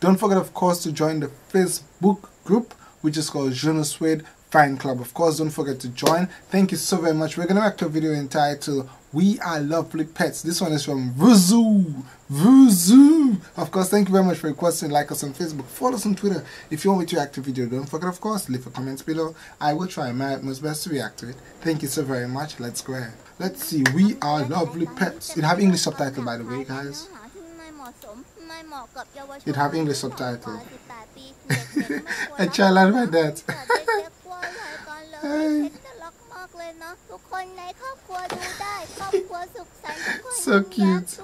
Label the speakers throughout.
Speaker 1: Don't forget, of course, to join the Facebook group, which is called Je ne Suede Fan Club. Of course, don't forget to join. Thank you so very much. We're going to make a video entitled We Are Lovely Pets. This one is from Vuzu. Of course, thank you very much for requesting. Like us on Facebook, follow us on Twitter. If you want me to react to video, don't forget, of course, leave a comment below. I will try my utmost best to react to it. Thank you so very much. Let's go ahead. Let's see. We Are Lovely Pets. It have English subtitle, by the way, guys. It have English subtitle. A child like that. Hey. So cute.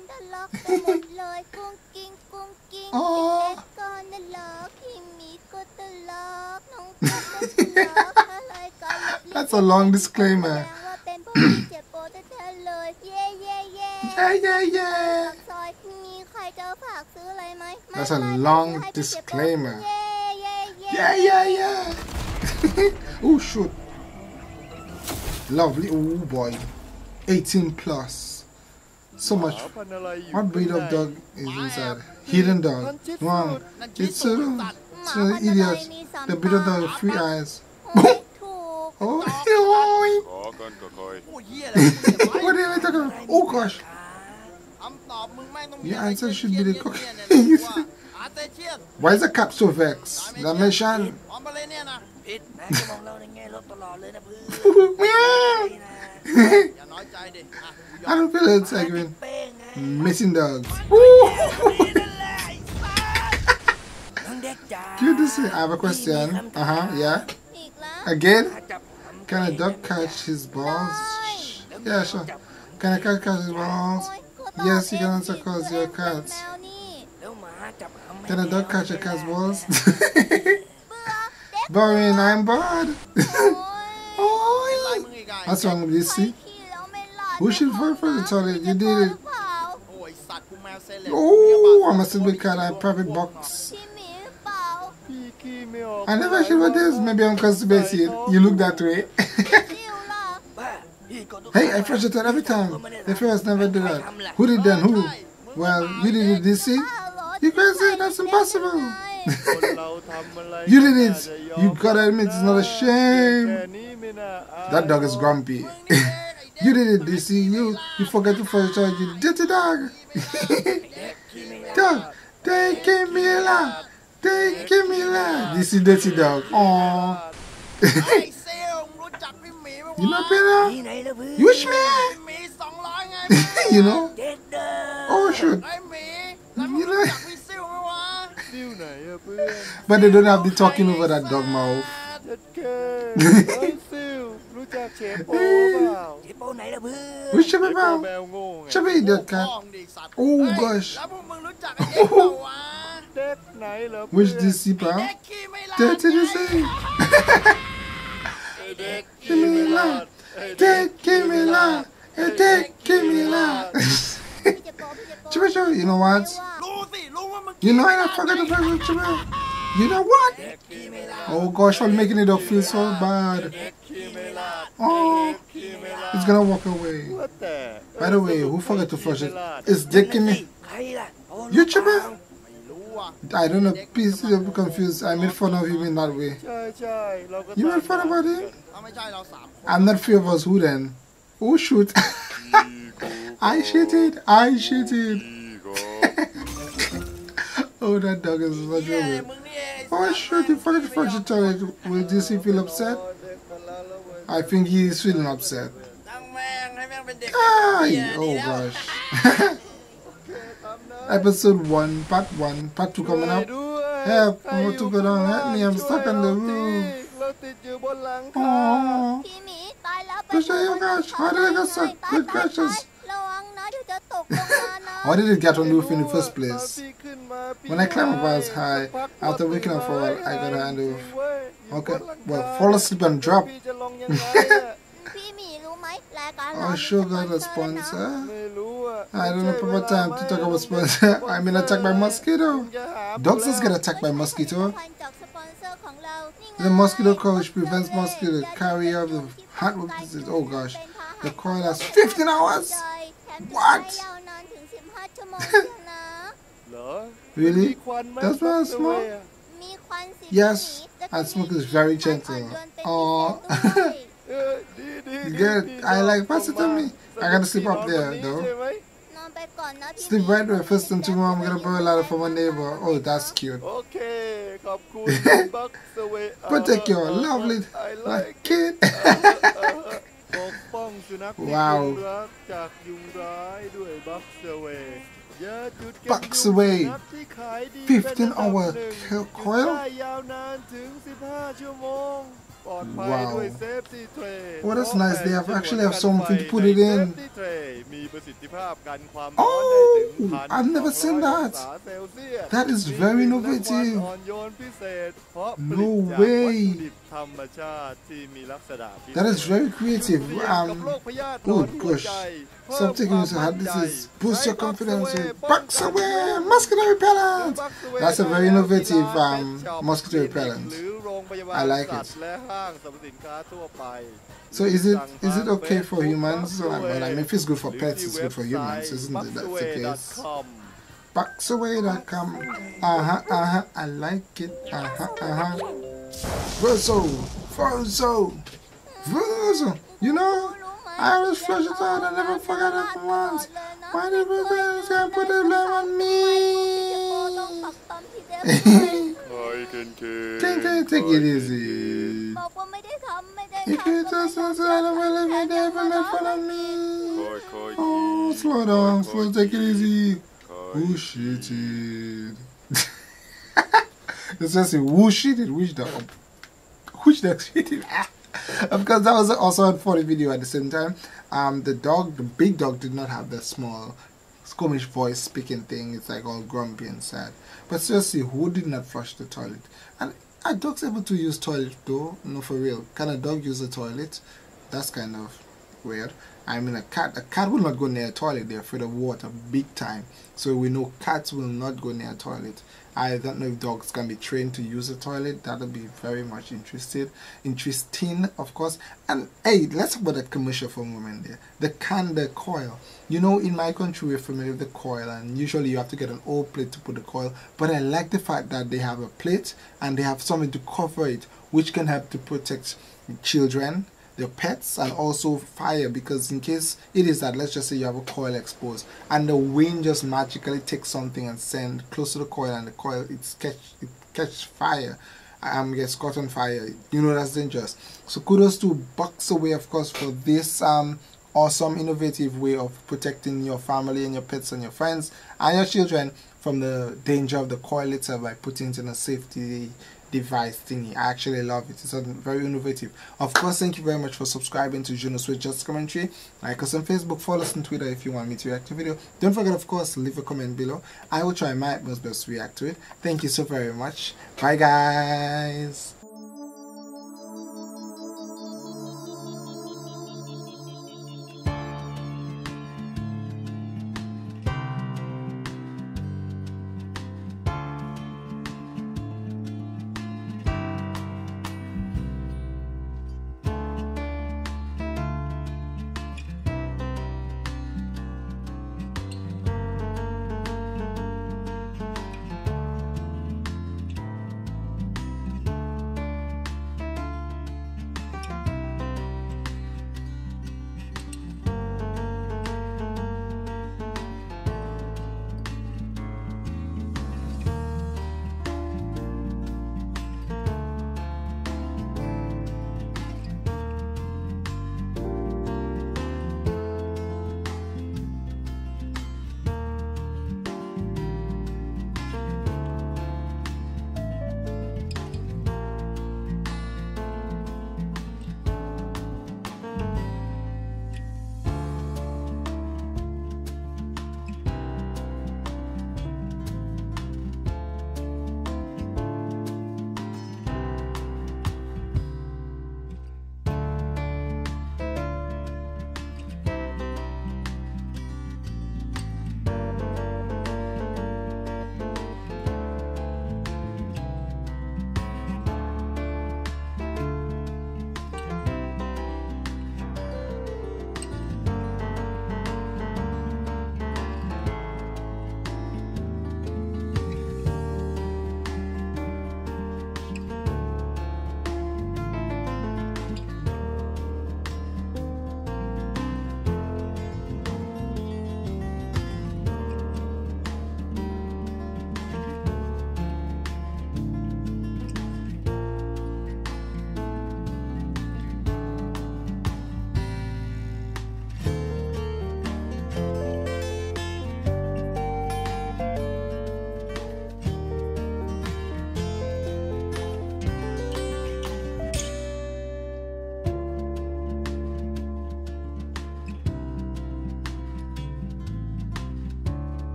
Speaker 1: Oh. That's a long disclaimer. Yeah. That's a long disclaimer. Yeah. Oh shoot. Lovely. Oh boy. 18 plus. So much. What breed of dog is inside? Hidden dog. Wow. It's an idiot. The breed of dog with 3 eyes. Oh. What are you talking about? Oh gosh. Your answer should be the cock. Why is the cat so vexed? The mission. I don't feel it's like missing dogs. Cute to see. I have a question. Yeah. Again? Can a dog catch his balls? Yeah, sure. Can a cat catch his balls? Yes, you can answer because you're a cat. Can a dog catch a cat's balls? Boring, I'm bored. Oh, what's wrong with this? See? Who should fall for the toilet? You did it. Oh, I must have been cat. I have private box. I never should with this. Maybe I'm constipated. You look that way. Hey, I flush the toilet every time. The first never do that. Who did that? Who? Well, you did it this thing. You crazy? That's impossible. You did it. You gotta admit it's not a shame. That dog is grumpy. You did it, DC. You forgot to flush the toilet. You dirty dog. Dog, they gave me a lot. They give me a lot. This is dirty dog. Aww. You know Peter? You wish me? You know? Oh shoot. You know? But they don't have the talking over that dog mouth. Which Chubby Bow? Chubby the cat. Oh gosh. Which DC Bow? Dirty DC. Give me a lot. Give me a lot. Give me a lot. Chubby, you know what? You know I forgot to play with Chubby. You know what? Oh gosh, I'm making it up feel so bad. Oh, it's gonna walk away. By the way, who forgot to flush it? It's Dicking me. You Chubby? I don't know, please don't be confused. I made fun of him in that way. You made fun about him? I'm not fear of us, who then? Oh shoot. I shitted. Oh, that dog is not real. Oh shoot, you forgot to flush the toilet. Will DC feel upset? I think he is feeling upset. Oh gosh. Episode 1, part 1, part 2 coming up. Help, I want to go down. Help me, I'm stuck on the roof. Oh. Oh gosh, how did I get stuck? Good gracious. How did it get on the roof in the first place? When I climbed up as high, after waking up for a while, I got on the roof. Okay, well, fall asleep and drop. Oh, sure got a sponsor. I don't know proper time to talk about sponsor. I'm been attacked by mosquito. Dogs just get attacked by mosquito. The mosquito coil which prevents mosquito carry of the heartworm disease. Oh gosh. The coil has 15 hours? What? Really? That's why I smoke? Yes, I smoke is very gentle. Oh, good. I like, pass it to me. I gotta sleep up there though. Sleep right away. First thing tomorrow, I'm gonna borrow a ladder from my neighbor. Oh, that's cute. Protect your lovely kid. Wow. Bucks away. 15-hour coil. Wow. Oh, that's nice. They actually have something to put it in. Oh, I've never seen that. That is very innovative. No way. That is very creative. Good push. Stop taking this hard. This is boost your confidence with Bucks Away mosquito repellent. That's a very innovative mosquito repellent. I like it. So is it okay for humans? Well, I mean, if it's good for pets, it's good for humans, isn't it? That's the case. Bucksaway.com. I like it. Verso. You know, I always flush it out. I never forgot it for once. Why did we gonna put the blame on me? Take it easy. If you just don't I don't really make that for fun of me. Oh, slow down, take it easy. Who shit it? It's just a who shit it, which dog shit it. Of course, that was also a funny video at the same time. The big dog did not have that small squeamish voice speaking thing. It's like all grumpy and sad. But seriously, who did not flush the toilet? And are dogs able to use toilet though? No, for real. Can a dog use a toilet? That's kind of weird. I mean, a cat will not go near a toilet. They're afraid of water big time. So we know cats will not go near a toilet. I don't know if dogs can be trained to use a toilet. That would be very much interesting, of course. And hey, let's talk about that commercial for a moment there. The coil. You know, in my country, we're familiar with the coil, and usually you have to get an old plate to put the coil. But I like the fact that they have a plate and they have something to cover it, which can help to protect children, their pets, and also fire, because in case it is that, let's just say you have a coil exposed and the wind just magically takes something and send close to the coil, and the coil it catch fire, gets caught on fire, you know, that's dangerous. So kudos to Bucks Away, of course, for this awesome innovative way of protecting your family and your pets and your friends and your children from the danger of the coil itself by putting it in a safety device thingy. I actually love it. It's very innovative. Of course, thank you very much for subscribing to Junos with Just Commentary. Like us on Facebook, follow us on Twitter if you want me to react to a video. Don't forget, of course, leave a comment below. I will try my utmost best to react to it. Thank you so very much. Bye guys.